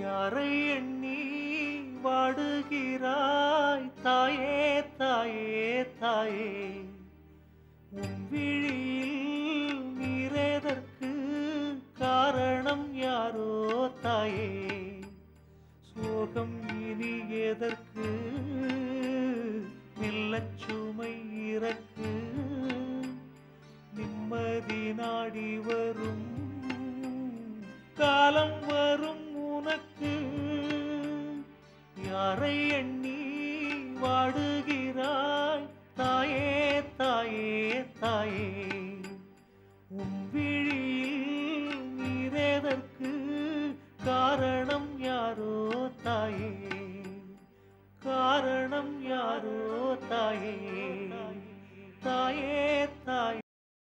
யாரை எண்ணி வாடுகிறாய் தாயே தாயே தாயே உன் விழியில் நீரேதற்கு காரணம் யாரோ தாயே சோகம் இனி எதற்கு மெல்லச் சுமை இறக்கு நிம்மதி நாடி வரும் காலம் வரும் உனக்கு யாரை எண்ணி வாடுகிறாய் தாயே தாயே தாயே உன் விழியில் நீரேதற்கு காரணம் யாரோ தாயே காரணம் யாரோ தாயே தாயே தாயே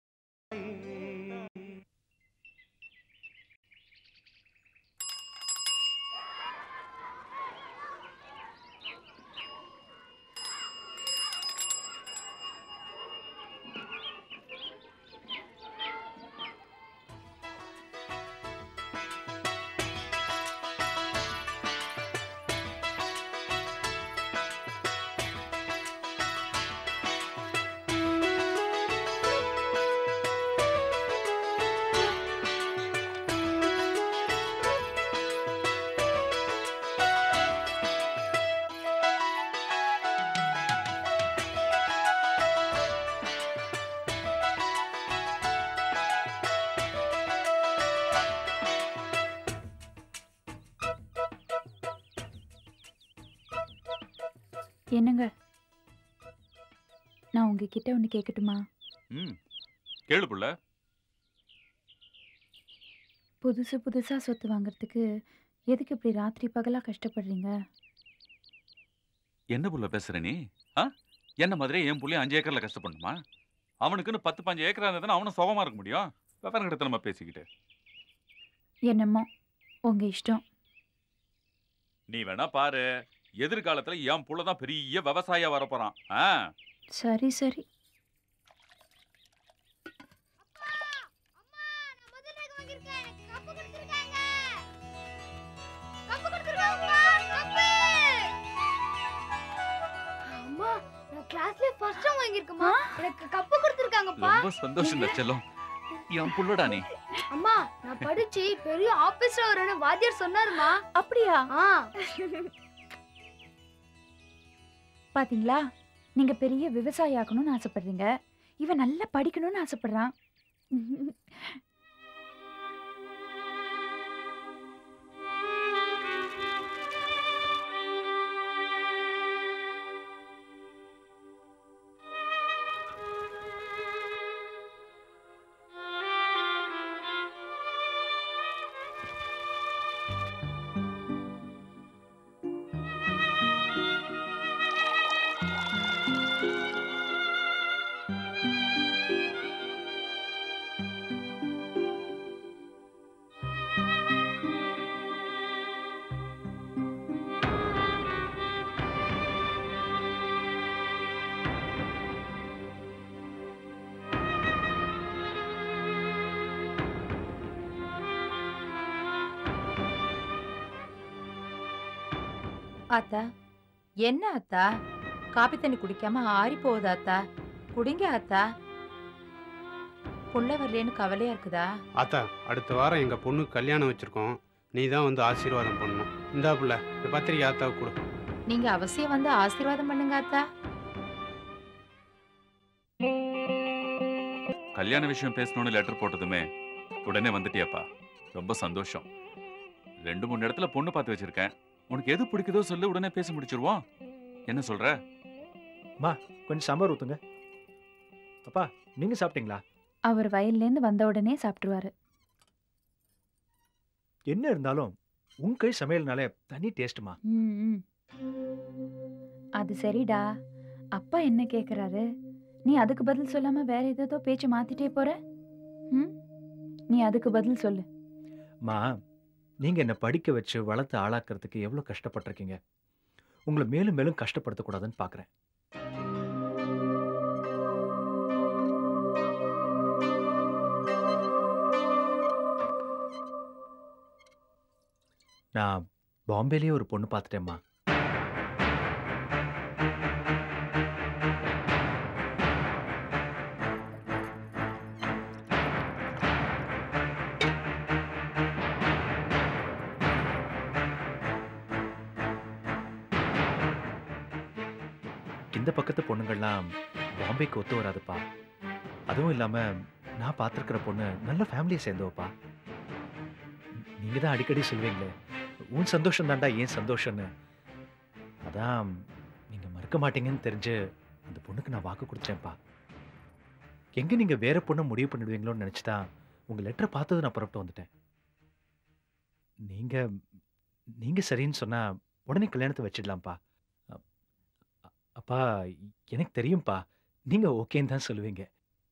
என்னங்க, நான் உங்ககிட்ட ஒன்று கேட்கட்டுமா? கேளு புள்ள. புதுசு புதுசா சொத்து வாங்குறதுக்கு எதுக்கு இப்படி ராத்திரி பகலா கஷ்டப்படுறீங்க? என்ன புள்ள பேசுற நீ? என்ன மாதிரி என் புள்ளைய 5 ஏக்கர்ல கஷ்டப்படணுமா? அவனுக்குன்னு 10-15 ஏக்கரா இருந்ததுன்னா அவனும் சுகமா இருக்க முடியும். விவரம் கிட்ட நம்ம பேசிக்கிட்டு. என்னமோ உங்க இஷ்டம். நீ வேணா பாரு, எதிர்காலத்துல என் புள்ளதான் பெரிய விவசாயியா வரப்போறான். சரி சரி. ரொம்ப சந்தோஷம் செல்லம். என் புள்ளடா நீ. அம்மா, நான் படிச்சு பெரிய ஆபீசர் வரேன்னு வாத்தியார் சொன்னாருமா. அப்படியா? பாத்தீங்களா, நீங்க பெரிய விவசாயி ஆகணும்னு ஆசைப்படுறீங்க, இவன் நல்லா படிக்கணும்னு ஆசைப்படுறான். ஆத்தா, என்ன ஆத்தா, காப்பி தண்ணி குடிக்காம ஆறி போகுது ஆத்தா, குடிங்க ஆத்தா. புள்ள வரலேன்னு கவலையா இருக்குதா? ஆத்தா, அடுத்த வாரம் எங்க பொண்ணு கல்யாணம் வச்சிருக்கோம், நீ தான் வந்து ஆசீர்வாதம் பண்ணணும். இந்தா புள்ள, இந்த பத்திரிக்கை ஆத்தாவுக்கு கொடு. நீங்க அவசியம் வந்து ஆசீர்வாதம் பண்ணுங்க ஆத்தா. கல்யாண விஷயம் பேசணும்னு லெட்டர் போட்டதுமே உடனே வந்துட்டியாப்பா, ரொம்ப சந்தோஷம். 2-3 இடத்துல பொண்ணு பார்த்து வச்சிருக்கேன், உனக்கு எது பிடிக்குதோ சொல்லு, உடனே பேசி முடிச்சிருவோம். என்ன சொல்ற? மா, கொஞ்சம் சாம்பார் ஊத்துங்க. அப்பா, நீங்க சாப்பிட்டீங்களா? அவர் வயல்லேருந்து வந்த உடனே சாப்பிட்டுருவாரு. என்ன இருந்தாலும் உன் கை சமையல்னாலே தனி டேஸ்ட்மா. அது சரிடா, அப்பா என்ன கேக்குறாரு, நீ அதுக்கு பதில் சொல்லாம வேற ஏதோ பேச்சு மாத்திட்டே போற. நீ அதுக்கு பதில் சொல்லு. மா, நீங்க என்ன படிக்க வச்சு வளர்த்து ஆளாக்குறதுக்கு எவ்வளவு கஷ்டப்பட்டிருக்கீங்க. உங்களை மேலும் மேலும் கஷ்டப்படுத்தக்கூடாதுன்னு பாக்குறேன். நான் பாம்பேலயே ஒரு பொண்ணு பார்த்துட்டேம்மா. இந்த பக்கத்து பொண்ணுங்கள்லாம் பாம்பேக்கு ஒத்து வராதுப்பா. அதுவும் இல்லாம நான் பார்த்துருக்கிற பொண்ணு நல்ல ஃபேமிலியை சேர்ந்தவப்பா. நீங்க தான் அடிக்கடி சொல்லுவீங்களே, உன் சந்தோஷம் தாண்டா ஏன் சந்தோஷம்னு. அதான் நீங்க மறுக்க மாட்டீங்கன்னு தெரிஞ்சு அந்த பொண்ணுக்கு நான் வாக்கு கொடுத்தேன்ப்பா. எங்க நீங்க வேற பொண்ணை முடிவு பண்ணிடுவீங்களோன்னு நினைச்சுதான் உங்க லெட்டரை பார்த்தது நான் புறப்பட்டு வந்துட்டேன். நீங்க நீங்க சரின்னு சொன்னா உடனே கல்யாணத்தை வச்சிடலாம்ப்பா. அப்பா எனக்கு தெரியும்ப்பா, நீங்க ஓகேன்னு தான் சொல்லுவீங்க.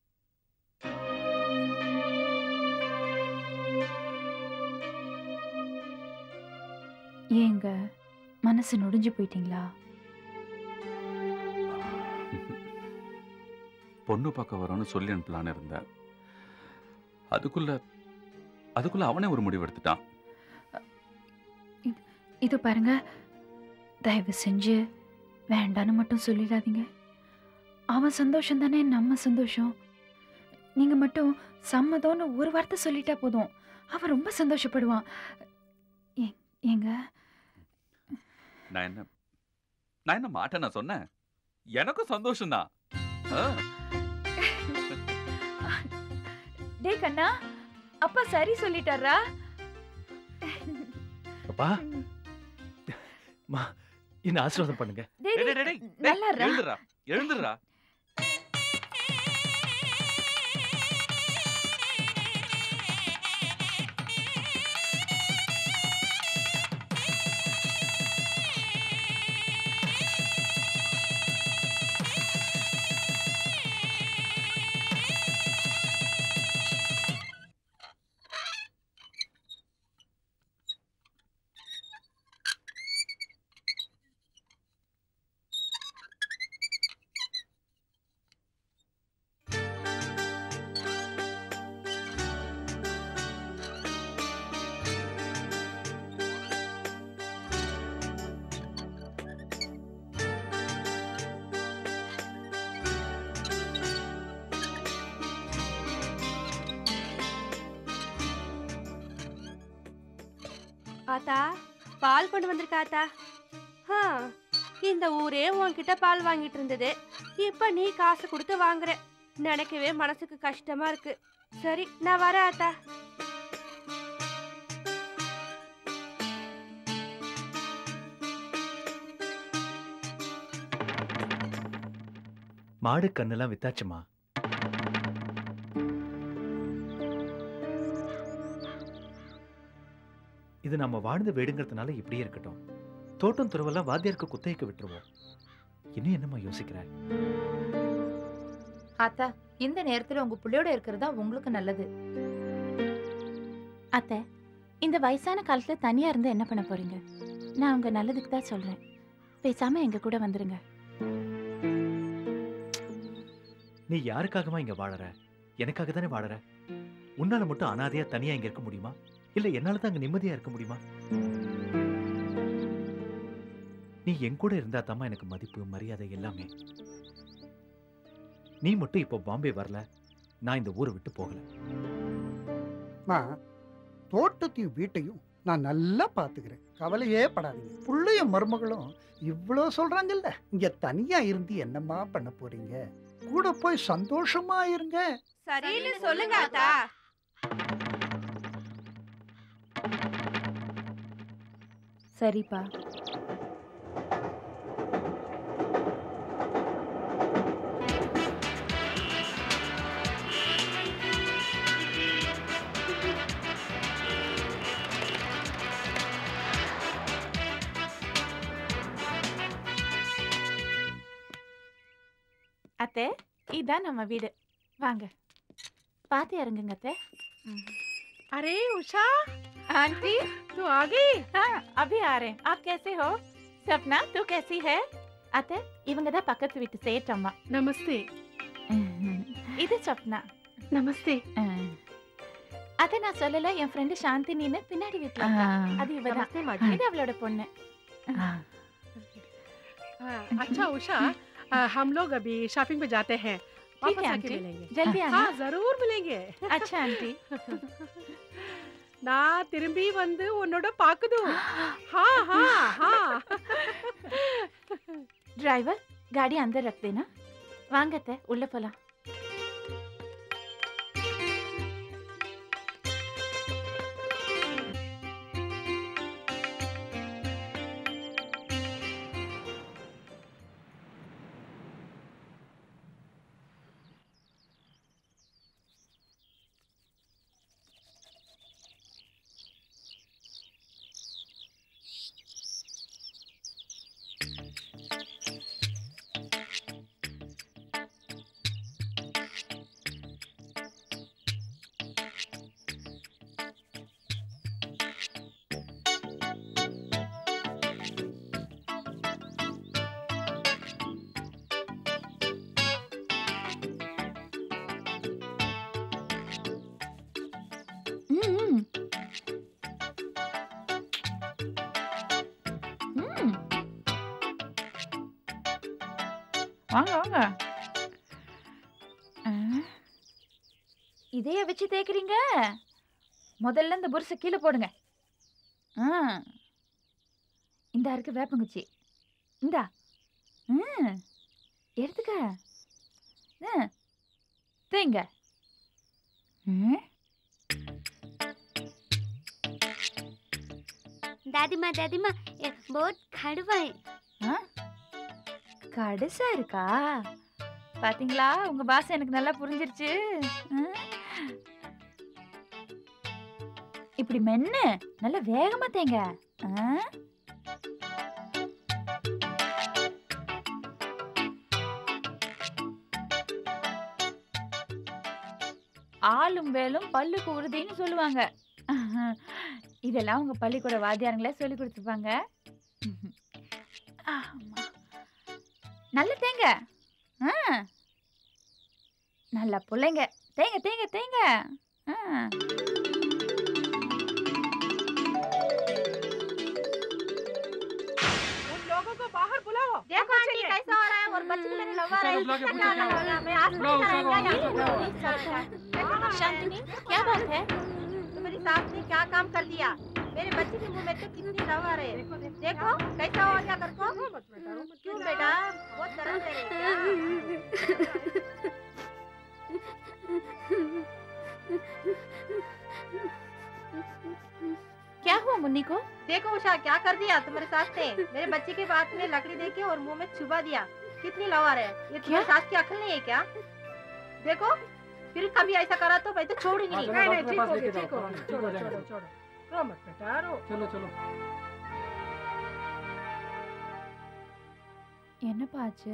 ஏங்க மனசு நொடிஞ்சு போயிட்டீங்களா? பொண்ணு பார்க்க வரோன்னு சொல்லி அனுப்பலான்னு இருந்தேன். அதுக்குள்ள அவனே ஒரு முடிவு எடுத்துட்டான். இது பாருங்க, தயவு செஞ்சு வேண்டான்னு மட்டும் சொல்லிடாதீங்க. அவன் சந்தோஷம் தானே நம்ம சந்தோஷம். நீங்க மட்டும் சம்மதம்னு ஒரு வார்த்தை சொல்லிட்டா போதும், அவன் ரொம்ப சந்தோஷப்படுவான். ஏங்க நான் என்ன மாட்டேன் நான் சொன்னேன். எனக்கும் சந்தோஷம்தான். டே கண்ணா, அப்பா சரி சொல்லிட்டாரா? அப்பா என்ன ஆசீர்வாதம் பண்ணுங்க. நல்லா எழுந்துடுறா. ஆத்தா, பால் கொண்டு வந்திருக்காத்தா. இந்த ஊரே உன்கிட்ட பால் வாங்கிட்டு இருந்தது, இப்ப நீ காசு கொடுத்து வாங்குற. நினைக்கவே மனசுக்கு கஷ்டமா இருக்கு. சரி, நான் வரேன் ஆத்தா. மாடு கண்ணெல்லாம் வித்தாச்சுமா. இது நம்ம வாழ்ந்த வீடுங்கிறதுனால இப்படியே இருக்கட்டும். தோட்டம் துறவெல்லாம் வாத்தியாருக்கு குத்தகைக்கு விட்டுருவோம். இன்னும் என்னம்மா யோசிக்கிற? ஆத்தா, இந்த நேரத்துல உங்க புள்ளையோட இருக்கிறதா உங்களுக்கு நல்லது. அத்தை, இந்த வயசான காலத்துல தனியா இருந்து என்ன பண்ண போறீங்க? நான் உங்க நல்லதுக்கு தான் சொல்றேன். பேசாம எங்க கூட வந்துருங்க. நீ யாருக்காகமா இங்க வாழற? எனக்காக தானே வாழற. உன்னால மட்டும் அனாதையா தனியா இங்க இருக்க முடியுமா? இல்ல என்னால தான் அங்க நிம்மதியா இருக்க முடியுமா? நீ என் கூட இருந்தா தாமா எனக்கு மதிப்பு மரியாதை எல்லாமே. நீ மட்டும் இப்போ பாம்பே வரல, நான் இந்த ஊரை விட்டு போகல. தோட்டத்தையும் வீட்டையும் நான் நல்லா பாத்துக்கிறேன், கவலையே படாதீங்க. புள்ளையும் மருமகளும் இவ்வளோ சொல்றாங்கல்ல, இங்க தனியா இருந்து என்னம்மா பண்ண போறீங்க? கூட போய் சந்தோஷமா இருங்க. சரின்னு சொல்லுங்க ஆத்தா. சரிப்பா. அத்தை, இதான் நம்ம வீடு. வாங்க, பாத்து இறங்குங்க அத்தை. अरे उषा, आंटी तू आ गई? हाँ, अभी आ रहे हैं। आप कैसे हो? सपना, तू कैसी है? अते, इवंग दा पक्कत वीट्टु सेठम्मा. नमस्ते. इदु सपना. नमस्ते. அத நான் சொல்லல, என் ஃப்ரெண்ட் சாந்தினின்னு பின்னாடி வீட்ல இருக்கா. அது இவதான். இது அவளோட பொண்ணு. अच्छा उषा, हम लोग अभी शॉपिंग पे जाते हैं, वापस आके मिलेंगे। जल्दी आना। हाँ जरूर मिलेंगे। अच्छा आंटी। நான் திரும்பி வந்து உன்னோட பாக்குது। हाँ हाँ हाँ। ड्राइवर गाड़ी अंदर रख देना। வாங்க அத்தை, உள்ள போலாம். வாங்க வாங்க. இதைய வச்சு தேய்க்கிறீங்க? முதல்ல இந்த புருஷ கீழே போடுங்க. இந்த இருக்கு வேப்பங்குச்சி. இந்தா எடுத்துக்க. தேங்க. दादी माँ बहुत कड़वा है। கடுசா இருக்கா? பாத்தீங்களா, உங்க பாசம் எனக்கு நல்லா புரிஞ்சிருச்சு. இப்படி மென்னு நல்ல வேகமா தேங்க. ஆளும் வேலும் பல்லுக்கு உறுதின்னு சொல்லுவாங்க. இதெல்லாம் உங்க பள்ளிக்கூட வாத்தியாரங்களே சொல்லி கொடுத்துருப்பாங்க. நல்ல தேங்க. நல்ல பிள்ளைங்க. தேங்க தேங்க தேங்க. उन लोगों को बाहर बुलाओ। देखो आंटी कैसा हो रहा है, और बच्चे मेरे लगा रहे हैं। मैं शांतिनी, क्या बात है? तुम्हारी सास ने क्या काम कर दिया? मेरे बच्चे के मुंह में तो कितनी लगा रहे हैं। देखो कैसा हो गया कर को। क्यों बेटा, बहुत दर्द दे रही है? क्या हुआ मुन्नी को? देखो उषा, क्या कर दिया तुम्हारे सास ने? मेरे बच्चे के बात में लकड़ी देके और मुंह में चुबा दिया। कितनी लगा रहे हैं। ये तुम्हारी सास की अकल नहीं है क्या? देखो फिर कभी ऐसा करा तो मैं तो छोड़ ही नहीं। नहीं ठीक हो गया, ठीक हो गया। छोड़ो रो मत बेटा, रो। चलो என்னப்பா ஆச்சு?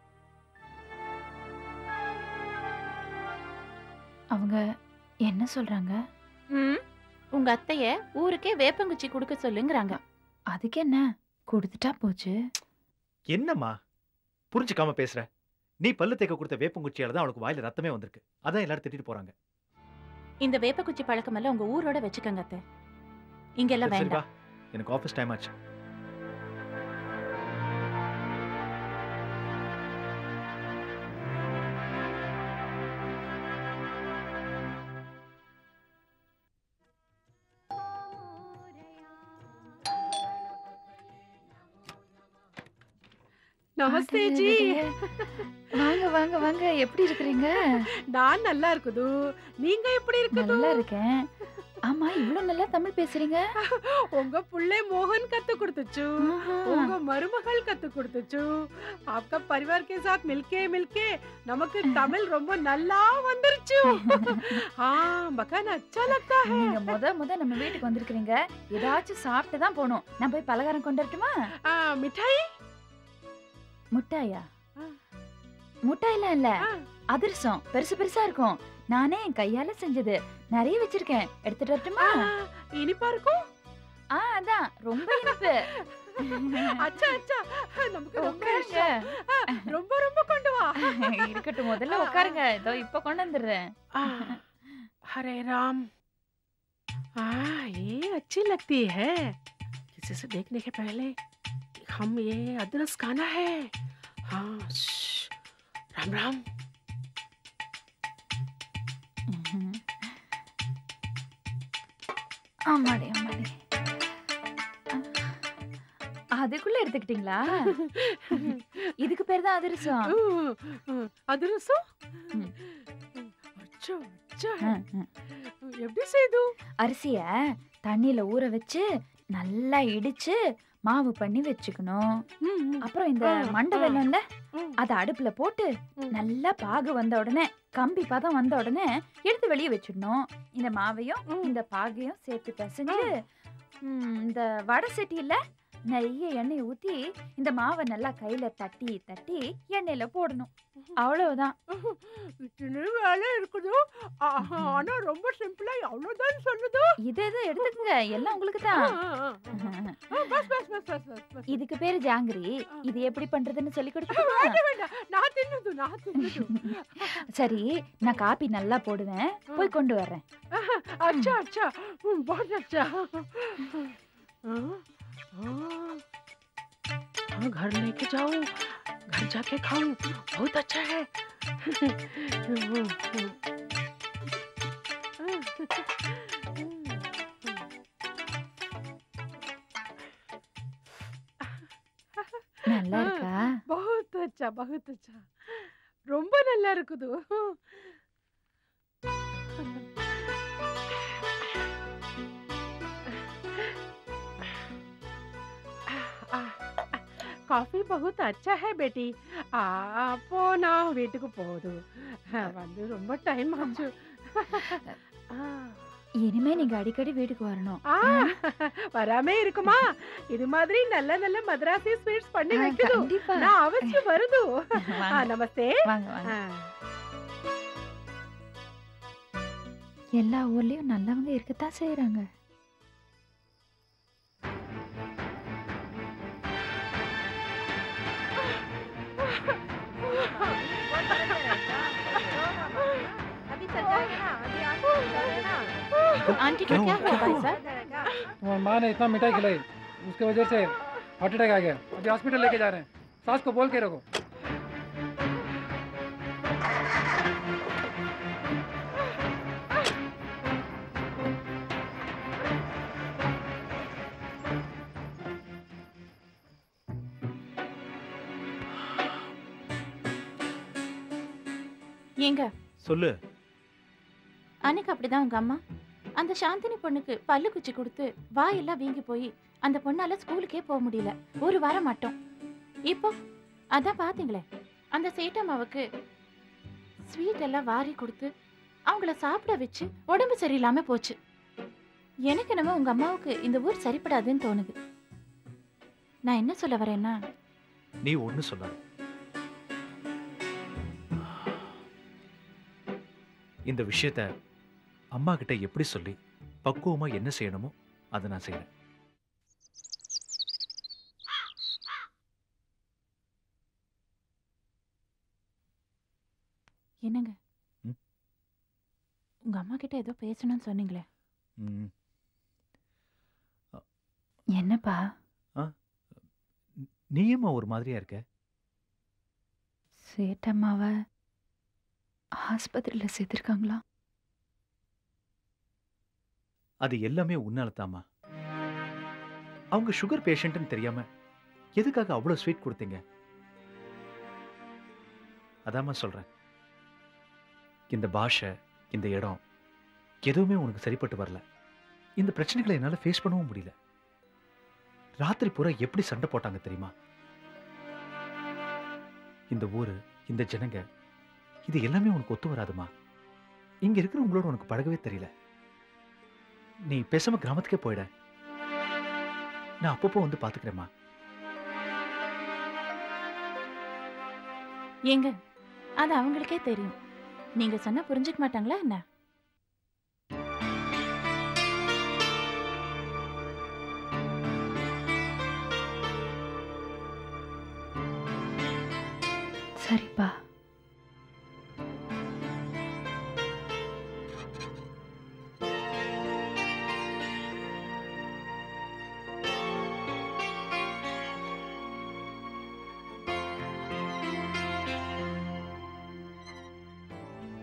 அவங்க என்ன சொல்றாங்க? உங்க அத்தைய ஊருக்கே வேப்பங்குச்சி கொடுக்க சொல்லுங்கறாங்க. அதுக்கு என்ன, கொடுத்துட்டா போச்சு. என்னம்மா புரிஞ்சுக்காம பேசுற? நீ பல்லு தேக்க கொடுத்த வேப்பங்குச்சியால தான் அவளுக்கு வாயில ரத்தமே வந்திருக்கு. அதான் எல்லாரும் திட்டிட்டு போறாங்க. இந்த வேப்பங்குச்சி பழக்கம் எல்லாம் உங்க ஊரோட வச்சுக்கங்க அத்தை. இங்க எல்லாம் சரி, வேண்டாம். வா. எனக்கு ஆபீஸ் டைம் ஆச்சு. नमस्ते जी। வாங்க வாங்க வாங்க. எப்படி இருக்கீங்க? நான் நல்லா இருக்குது. நீங்க எப்படி இருக்குது? நல்லா இருக்கேன். ஆமா, இவ்வளவு நல்லா தமிழ் பேசுறீங்க. உங்க புள்ளை மோகன் கத்து கொடுத்துச்சு, உங்க மருமகள் கத்து கொடுத்துச்சு. आपका परिवार के साथ मिलके நமக்கு தமிழ் ரொம்ப நல்லா வந்துருச்சு. மகான் अच्छा लगता है। நீங்க முத நம்ம வீட்டுக்கு வந்திருக்கீங்க. ஏதாச்சும் சாப்பிட்டு தான் போணும். நான் போய் பலகாரம் கொண்டு வரட்டுமா? மிட்டாய்? முட்டாயா? முட்டாயெல்லாம் இல்ல, அதிரசம் பெருசு பெருசா இருக்கும். நானே என் கையால செஞ்சது. நிறைய வச்சிருக்கேன். எடுத்துட்டு வரட்டுமா? இனிப்பா இருக்கும்? அதான் ரொம்ப இனிப்பு. அச்சா நமக்கு ரொம்ப உட்காருங்க. ரொம்ப கொண்டு வா. இருக்கட்டும், முதல்ல உட்காருங்க. இதோ இப்ப கொண்டு வந்துடுறேன். ஹரே ராம் ये अच्छी लगती है। किसी से देखने के पहले हम ये अदरस खाना है। हाँ, राम राम। ஆமாடி ஆமாடி. அதுக்குள்ள எடுத்துக்கிட்டீங்களா? இதுக்கு பேர் தான் அதிரசம். அதிரசம்? அச்சா அச்சா. எப்படி செய்து? அரிசிய தண்ணியில ஊற வச்சு நல்லா இடிச்சு மாவு பண்ணி வச்சுக்கணும். அப்புறம் இந்த மண்டை வெல்லம்ல அத அடுப்புல போட்டு நல்லா பாகு வந்த உடனே கம்பி பதம் வந்த உடனே எடுத்து வெளியே வச்சிடணும். இந்த மாவையும் இந்த பாகையும் சேர்த்து பிசைஞ்சு இந்த வடை சட்டியில நிறைய எண்ணெய் ஊத்தி இந்த மாவை நல்லா கையில தட்டி தட்டி எண்ணெயில போடணும். அவ்வளவுதான். வேலை இருக்குது. ஆனா ரொம்ப சிம்பிளா அவ்வளவுதான் சொல்லுது. இது எடுத்துக்கங்க, எல்லாம் உங்களுக்கு தான். இதுக்கு பேரு ஜாங்கிரி. இது எப்படி பண்றதுன்னு சொல்லி கொடுக்கணுமா? சரி, நான் காபி நல்லா போடுவேன், போய் கொண்டு வர்றேன். अच्छा अच्छा बहुत अच्छा। घर लेके जाओ, घर जाके खाऊं, बहुत अच्छा है। நல்லா இருக்கா? बहुत अच्छा बहुत अच्छा, ரொம்ப நல்லா இருக்குது. ಕಾಫಿ बहुत अच्छा है बेटी. அப்போ நான் வீட்டுக்கு போகுது. வந்து ரொம்ப டைம் ஆச்சு. இனிமே நீங்க அடிக்கடி வீட்டுக்கு வரணும். வராமே இருக்குமா? இது மாதிரி நல்ல நல்ல மദ്രാസി ஸ்வீட்ஸ் பண்ணி வைக்குது. கண்டிப்பா. நான் அவசியம் வருது. நமஸ்தே. வாங்க வாங்க. எல்லா ஊர்லயும் நல்லவங்க இருக்கத்தான் செய்யறாங்க. आंटी को क्या हुआ भाई साहब? तुम्हारी माँ ने इतना मिठाई खिलाई, उसके वजह से हार्ट अटैक आ गया। अभी हॉस्पिटल लेके जा रहे हैं। सास को बोल के रखो। ஏங்க சொல்லு. அன்னைக்கு அப்படிதான் உங்க அம்மா அந்த சாந்தினி பொண்ணுக்கு பல்லு குச்சி கொடுத்து வாயெல்லாம் வீங்கி போய் அந்த பொண்ணால ஸ்கூலுக்கே போக முடியல, ஒரு வாரம் மட்டும். இப்போ அதான் பாத்தீங்களே, அந்த சேட்டம்மாவுக்கு ஸ்வீட் எல்லாம் வாரி கொடுத்து அவங்கள சாப்பிட வச்சு உடம்பு சரியில்லாம போச்சு. எனக்கு என்னமோ உங்க அம்மாவுக்கு இந்த ஊர் சரிப்படாதுன்னு தோணுது. நான் என்ன சொல்ல வரேன்னா, நீ ஒண்ணு சொல்லாத. இந்த விஷயத்த அம்மா கிட்ட எப்படி சொல்லி பக்குவமா என்ன செய்யணுமோ அதை நான் செய்யறேன். என்னங்க, உங்க அம்மா கிட்ட ஏதோ பேசணும்னு சொன்னீங்களே? என்னப்பா? நீயுமா ஒரு மாதிரியா இருக்க? சேட்டம்மாவ ஆஸ்பத்திரியில சேர்த்திருக்காங்களா? அது எல்லாமே உன்னால தாமா. அவங்க சுகர் பேஷண்ட்னு தெரியாம எதுக்காக அவ்வளவு ஸ்வீட் கொடுத்தீங்க? அதாம்மா சொல்றேன், இந்த பாஷை, இந்த இடம் எதுவுமே உனக்கு சரிப்பட்டு வரல. இந்த பிரச்சனைகளை என்னால ஃபேஸ் பண்ணவும் முடியல. ராத்திரி பூரா எப்படி சண்டை போட்டாங்க தெரியுமா? இந்த ஊரு, இந்த ஜனங்க, இது எல்லாமே உனக்கு ஒத்து வராதுமா. இங்க இருக்கிறவங்களோட உனக்கு பழகவே தெரியல. நீ பேசாம கிராமத்துக்கே போயிட. நான் அப்பப்போ வந்து பாத்துக்கிறேம்மா. ஏங்க, அது அவங்களுக்கே தெரியும். நீங்க சொன்னா புரிஞ்சுக்க மாட்டாங்களா என்ன? சரிப்பா.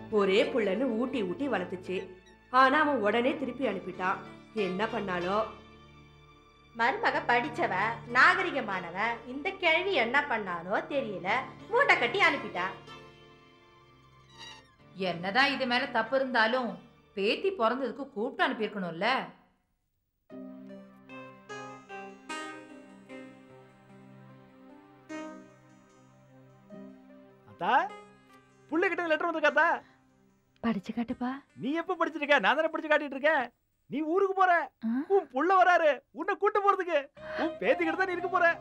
ஒரே புள்ளன்னு ஊட்டி ஊட்டி வளர்த்துச்சு. ஆனா அவன் உடனே திருப்பி அனுப்பிட்டான். என்ன பண்ணாலோ? மருமக படிச்சவ, நாகரிகமானவ. இந்த கேள்வி என்ன பண்ணாலோ தெரியல, மூட்டை கட்டி அனுப்பிட்டா. என்னதான் இது மேல தப்பு இருந்தாலும் பேத்தி பிறந்ததுக்கு கூப்பிட்டு அனுப்பியிருக்கணும்ல. அத்தா, புள்ள கிட்ட லெட்டர் வந்திருக்காத்தா. படிச்சு காட்டுப்பா. நீ எப்ப படிச்சிருக்க? நான் தானே படிச்சு காட்டிட்டு இருக்கேன். நீ ஊருக்கு போற, உன் புள்ள வராரு உன்னை கூட்டு போறதுக்கு. உன் பேத்திக்கிட்ட தான் நீ இருக்க போற.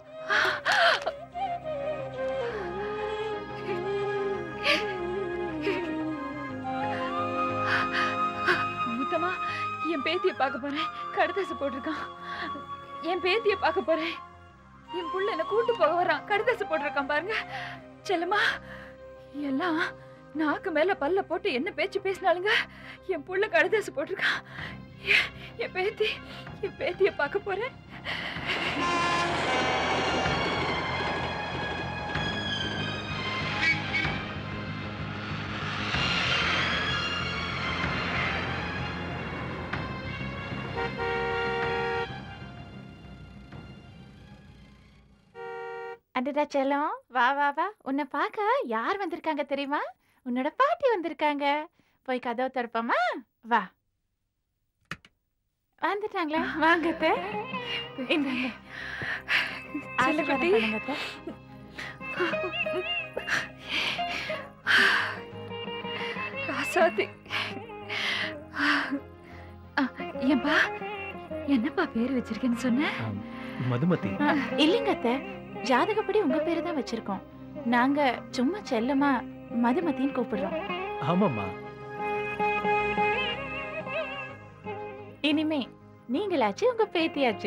முத்தமா, என் பேத்தியை பார்க்க போறேன். கடுதாசு போட்டிருக்கான். என் பேத்தியை பார்க்க போறேன். என் புள்ள என்ன கூட்டு போக வரான். கடுதாசு போட்டிருக்கான் பாருங்க. செல்லம்மா, எல்லாம் நாக்கு மேல பல்ல போட்டு என்ன பேச்சு பேசினாலுங்க. என் புள்ள கடுதாசு போட்டிருக்கான். என் பேத்தியை பார்க்க போறேன். அடடா செல்லம், வா வா வா. உன்னை பார்க்க யார் வந்திருக்காங்க தெரியுமா? உன்னோட பாட்டி வந்திருக்காங்க. போய் கதவை திறப்போமா? வா. வந்துட்டாங்களா? வாங்க அத்தை. இந்தாங்க. ஆசீர்வாதம் பண்ணுங்க அத்தை. ராசாதி. ஏன்பா, என்னப்பா பேர் வச்சிருக்கேன்னு சொன்ன? மதுமதி. இல்லைங்க அத்தை, ஜாதகப்படி உங்க பேரு தான் வச்சிருக்கோம். நாங்க சும்மா செல்லமா மதுமதின்னு கூப்பிடுறோம். ஆமாம்மா. இனிமே நீங்களாச்சு உங்க பேத்தியாச்சு.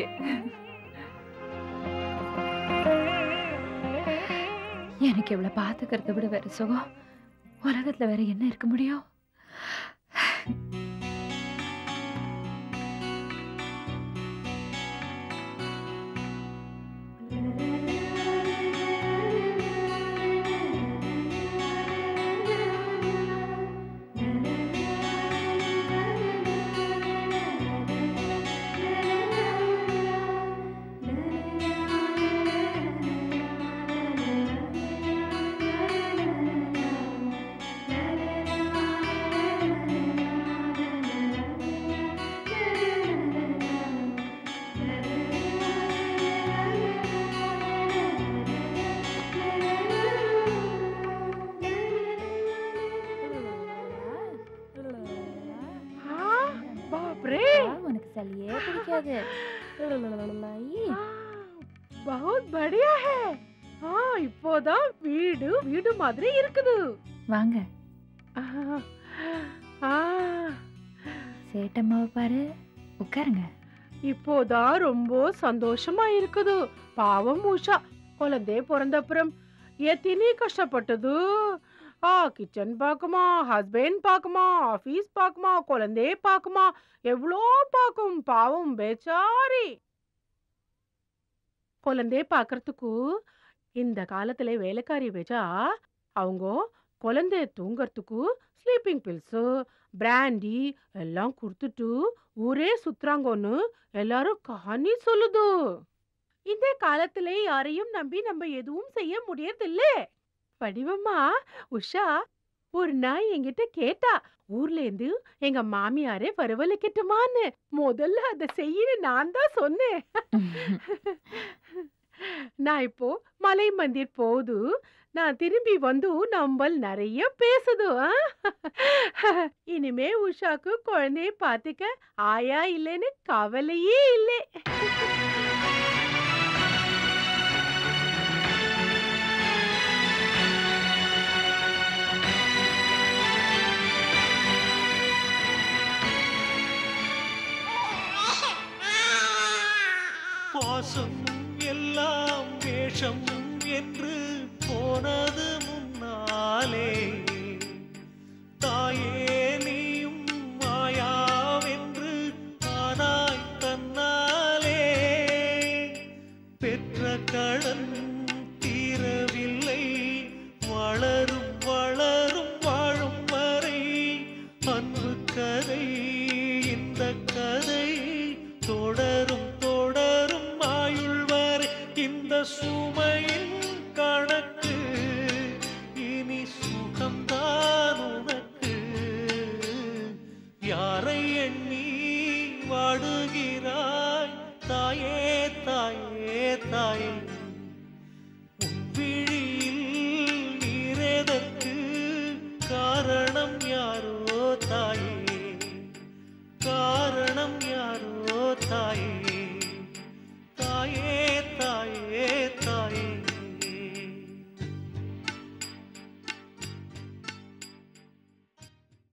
எனக்கு இவ்வளவு பாத்துக்கிறத விட வேற சுகம் உலகத்துல வேற என்ன இருக்க முடியும்? உனக்கு சளியே பிடிக்காது. बहुत बढ़िया है. இப்போதான் வீடு மாதிரி இருக்குது. வாங்க. சேட்டம்மாவை பாரு, உட்காருங்க. இப்போதான் ரொம்ப சந்தோஷமா இருக்குது. பாவம் உஷா, குழந்தை பிறந்தப்புறம் எத்தனை கஷ்டப்பட்டது. கிச்சன் பார்க்குமா, ஹஸ்பண்ட் பார்க்குமா, ஆபீஸ் பார்க்குமா, குழந்தைய பார்க்குமா, எவ்வளோ பார்க்கும். பாவம் பேச்சாரி. குழந்தைய பார்க்கறதுக்கு இந்த காலத்துல வேலைக்காரி வச்சா அவங்க குழந்தைய தூங்கறதுக்கு ஸ்லீப்பிங் பில்ஸ், பிராண்டி எல்லாம் கொடுத்துட்டு ஊரே சுத்துறாங்கன்னு எல்லாரும் கஹானி சொல்லுது. இந்த காலத்துல யாரையும் நம்பி நம்ம எதுவும் செய்ய முடியறதில்ல. படிவம்மா, உஷா ஒரு நாள் என்கிட்ட கேட்டா, ஊர்ல இருந்து எங்க மாமியாரே வரவழைக்கட்டுமான்னு. முதல்ல அதை செய்ய நான் தான் சொன்னேன். நான் இப்போ மலை மந்திர் போது நான் திரும்பி வந்து நம்மள் நிறைய பேசுது. இனிமே உஷாக்கு குழந்தைய பாத்துக்க ஆயா இல்லைன்னு கவலையே இல்லை. பாசம் எல்லாம் வேஷம் என்று